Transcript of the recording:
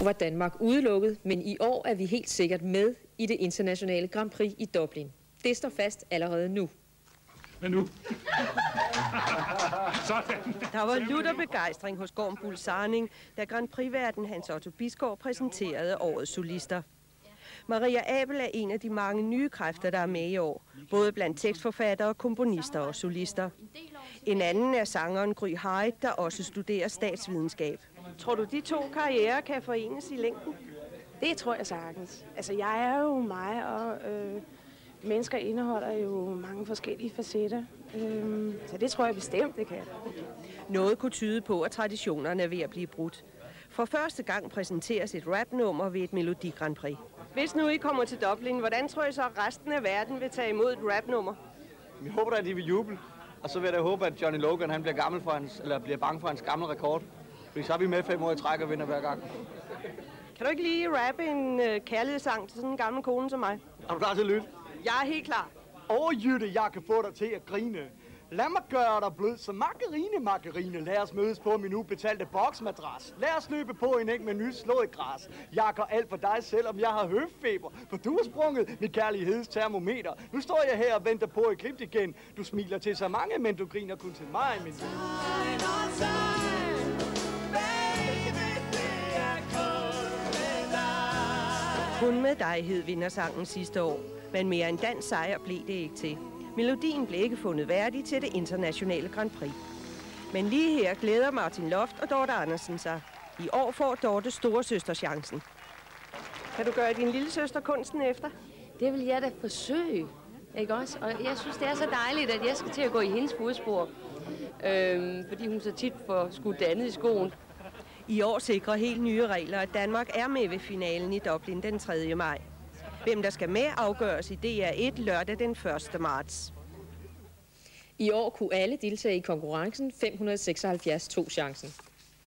år var Danmark udelukket, men i år er vi helt sikkert med i det internationale Grand Prix i Dublin. Det står fast allerede nu. Men nu. Der var lutter begejstring hos Gorm Bull Sarning, da Grand Prix-værten Hans Otto Bisgaard præsenterede årets solister. Maria Abel er en af de mange nye kræfter, der er med i år, både blandt tekstforfattere, komponister og solister. En anden er sangeren Gry Harrit, der også studerer statsvidenskab. Tror du, de to karrierer kan forenes i længden? Det tror jeg sagtens. Altså, jeg er jo mig, og mennesker indeholder jo mange forskellige facetter. Så det tror jeg bestemt, det kan. Noget kunne tyde på, at traditionerne er ved at blive brudt. For første gang præsenteres et rapnummer ved et Melodi Grand Prix. Hvis nu I kommer til Dublin, hvordan tror I så, at resten af verden vil tage imod et rapnummer? Vi håber, at de vil juble. Og så vil jeg da håbe, at Johnny Logan han bliver bange for hans gamle rekord. Fordi så er vi med 5 år i træk og vinder hver gang. Kan du ikke lige rappe en kærlighedssang til sådan en gammel kone som mig? Er du klar til at lytte? Jeg er helt klar. Jytte, jeg kan få dig til at grine. Lad mig gøre dig blød som margarine. Lad os mødes på min ubetalte boksmadras. Lad os løbe på en æg med nyslået græs. Jeg gør alt for dig, selvom jeg har høftfeber. For du har sprunget mit kærlighedstermometer. Nu står jeg her og venter på et klip igen. Du smiler til så mange, men du griner kun til mig, min Kun med dig hed vindersangen sidste år, men mere end dansk sejr blev det ikke til. Melodien blev ikke fundet værdig til det internationale Grand Prix. Men lige her glæder Martin Loft og Dorte Andersen sig. I år får Dorte storesøster chancen. Kan du gøre din lille søster kunsten efter? Det vil jeg da forsøge, ikke også? Og jeg synes, det er så dejligt, at jeg skal til at gå i hendes fodspor. Fordi hun så tit får skudt det andet i skoen. I år sikrer helt nye regler, at Danmark er med ved finalen i Dublin den 3. maj. Hvem der skal med afgøres i DR1 lørdag den 1. marts. I år kunne alle deltage i konkurrencen. 576 tog chancen.